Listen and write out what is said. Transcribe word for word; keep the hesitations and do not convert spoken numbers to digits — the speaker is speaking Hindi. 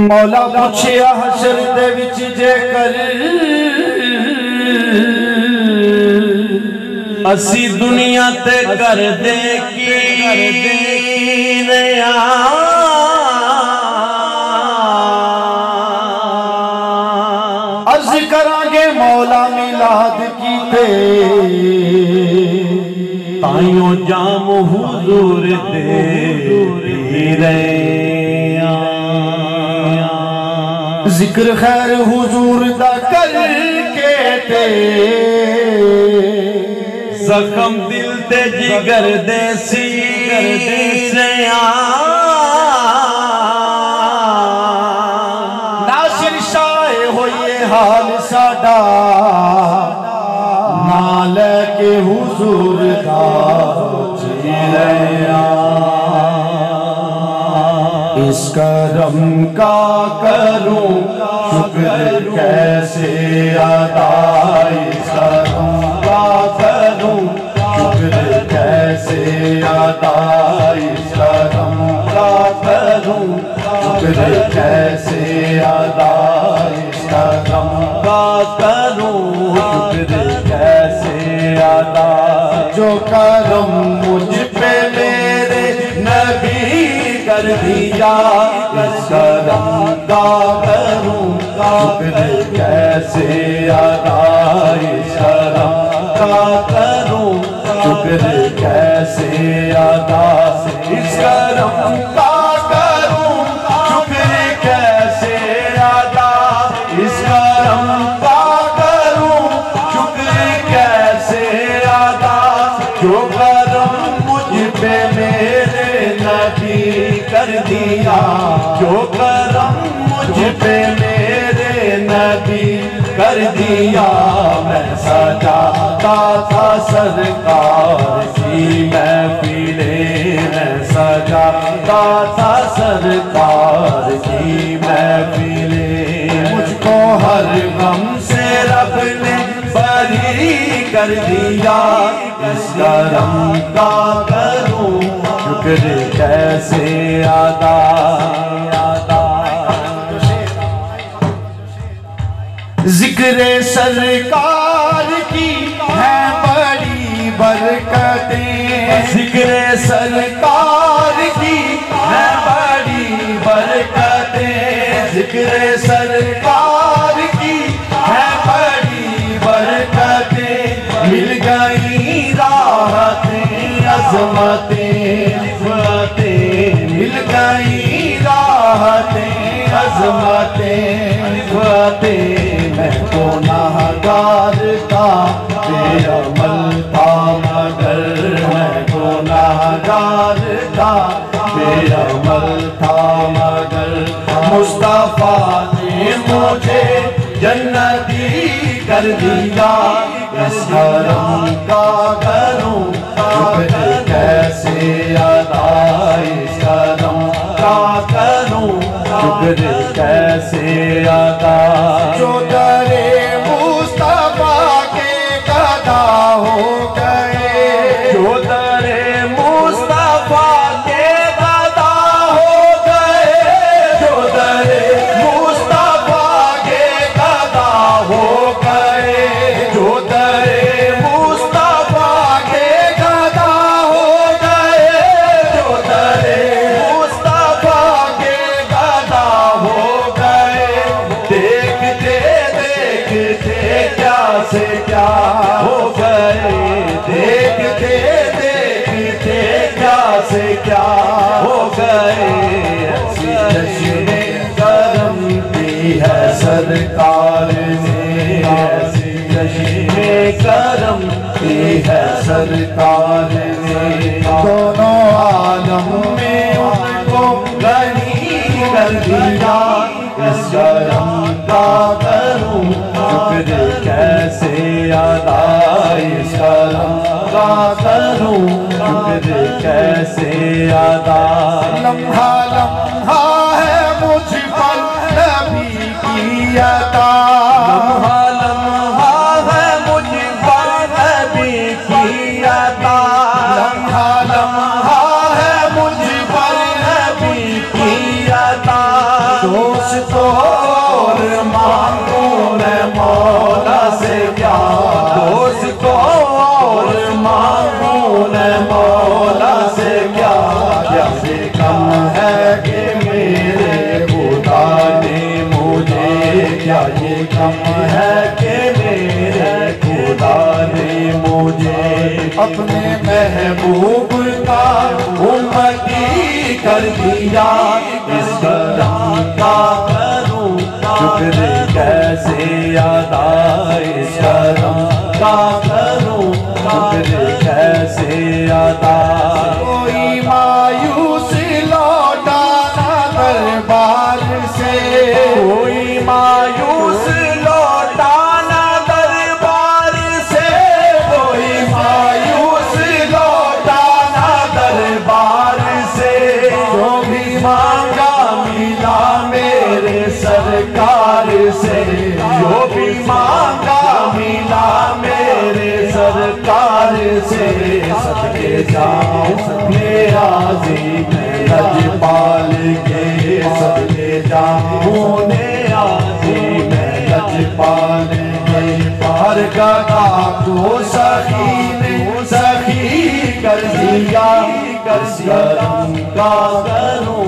मौला पूछिया हशर दे विच जेकर असी दुनिया ते कर दे की कर दे नया अर्ज करांगे मौला मिलाद कीते ताइयों जाम हुजूर दे जिक्र खैर हुजूर दा करके ते जख्म दिल ते जिगर दे सी नासिर शाह होइए हाल साडा ना लेके हुजूर दा चिरया इस करम का करूं शुक्र कैसे अदा इस करम का करूं शुक्र कैसे अदा इस करम का करूं शुक्र कैसे अदा इस करम का करूं शुक्र कैसे अदा जो करम मुझ पे मेरे नबी कर दिया इस करम का करूं शुक्र कैसे अदा इस करम का करूं शुक्र कैसे अदा इस करम का करूं शुक्र कैसे अदा इस करम का करूं शुक्र कैसे अदा जो करम मुझ पे मेरे नबी कर दिया जो करम मुझ पे मेरे नबी कर दिया मैं सजाता था सरकार की महफिले मैं सजाता था सरकार की महफिले मुझको हर गम से रब ने बरी कर दिया इस करम का करूं शुक्र कैसे अदा जिक्र सरकार की है बड़ी बरकतें जिक्र सरकार की है बड़ी बरकतें जिक्र सरकार की है बड़ी बरकतें मिल गई राहतें अज़मतें रिफ़अतें मिल गई राहतें अज़मतें रिफ़अतें मैं तो गुनाहगार था बेअमल था मगर मैं तो गुनाहगार था बेअमल था मगर मुस्तफा ने मुझे जन्नती कर दिया इस करम का करूं शुक्र कैसे अदा इस करम का करूं शुक्र कैसे अदा जो दरे मुस्तफा के गदा हो गए जो दरे मुस्तफा के गदा हो गए जो दरे मुस्तफा के गदा हो गए जो दरे मुस्तफा के गदा हो गए जो दरे मुस्तफा के गदा हो गए देखते देखते क्या से क्या हो गए देखते देखते क्या से क्या हो गए ऐसी चश्मे करम की है सरकार ने ऐसी चश्मे करम की है सरकार ने दोनों आलम में उनको गनी कर दिया इस करम का करूं शुक्र कैसे अदा इस करम का करूं शुक्र कैसे अदा लम्हा लम्हा है मुझ पर नबी की अता लम्हा लम्हा है मुझ पर नबी की अता लम्हा लम्हा है मुझ पर नबी की अता दोस्त मुझे अपने महबूब का उम्मती कर दिया। इस करम का करूं शुक्र कैसे अदा, इस करम का करूं शुक्र कैसे अदा। कोई मायूस लौटा ना दरबार से, कोई मायूस लौटा ना दरबार से, कोई मायूस लौटा ना दरबार से। जो भी मांगा मिला मेरे सरकार से, जो भी मांगा मिला मेरे सरकार से। सदके जाऊं मेरा जी मैं लजपाल के, सदके जाऊं मेरा जी मैं लजपाल के। हर गदा को सखी ने सखी कर दिया, कर करम का करूं